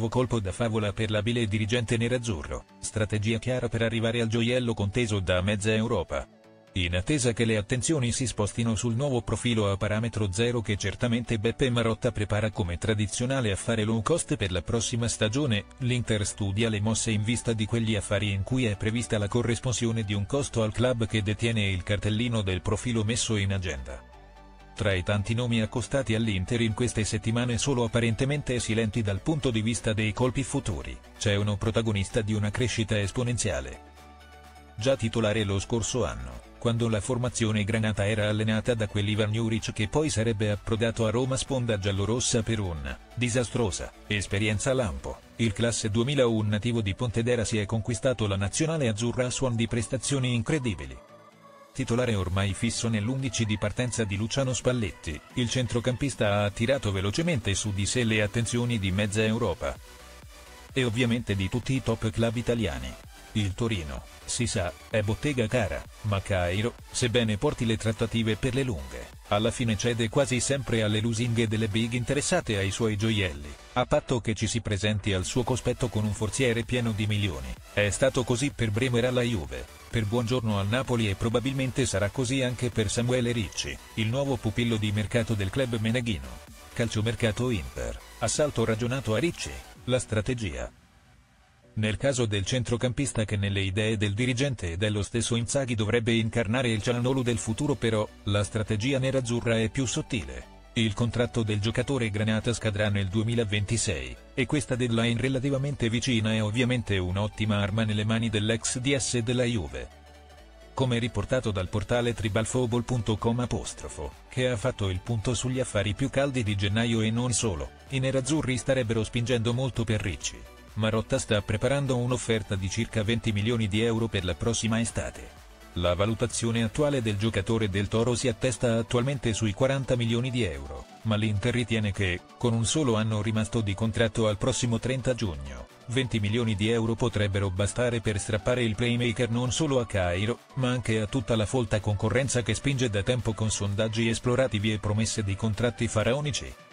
nuovo colpo da favola per l'abile dirigente nerazzurro, strategia chiara per arrivare al gioiello conteso da mezza Europa. In attesa che le attenzioni si spostino sul nuovo profilo a parametro zero che certamente Beppe Marotta prepara come tradizionale affare low cost per la prossima stagione, l'Inter studia le mosse in vista di quegli affari in cui è prevista la corresponsione di un costo al club che detiene il cartellino del profilo messo in agenda. Tra i tanti nomi accostati all'Inter in queste settimane solo apparentemente silenti dal punto di vista dei colpi futuri, c'è uno protagonista di una crescita esponenziale. Già titolare lo scorso anno, quando la formazione granata era allenata da quell'Ivan Juric che poi sarebbe approdato a Roma sponda giallorossa per una disastrosa esperienza lampo, il classe 2001 nativo di Pontedera si è conquistato la nazionale azzurra a suon di prestazioni incredibili. Titolare ormai fisso nell'11 di partenza di Luciano Spalletti, il centrocampista ha attirato velocemente su di sé le attenzioni di mezza Europa. E ovviamente di tutti i top club italiani. Il Torino, si sa, è bottega cara, ma Cairo, sebbene porti le trattative per le lunghe, alla fine cede quasi sempre alle lusinghe delle big interessate ai suoi gioielli, a patto che ci si presenti al suo cospetto con un forziere pieno di milioni. È stato così per Bremer alla Juve, per Buongiorno al Napoli e probabilmente sarà così anche per Samuele Ricci, il nuovo pupillo di mercato del club meneghino. Calciomercato Inter, assalto ragionato a Ricci, la strategia. Nel caso del centrocampista che nelle idee del dirigente e dello stesso Inzaghi dovrebbe incarnare il Cialanoglu del futuro però, la strategia nerazzurra è più sottile. Il contratto del giocatore granata scadrà nel 2026, e questa deadline relativamente vicina è ovviamente un'ottima arma nelle mani dell'ex DS della Juve. Come riportato dal portale tribalfootball.com che ha fatto il punto sugli affari più caldi di gennaio e non solo, i nerazzurri starebbero spingendo molto per Ricci. Marotta sta preparando un'offerta di circa 20 milioni di euro per la prossima estate. La valutazione attuale del giocatore del Toro si attesta attualmente sui 40 milioni di euro, ma l'Inter ritiene che, con un solo anno rimasto di contratto al prossimo 30 giugno, 20 milioni di euro potrebbero bastare per strappare il playmaker non solo a Cairo, ma anche a tutta la folta concorrenza che spinge da tempo con sondaggi esplorativi e promesse di contratti faraonici.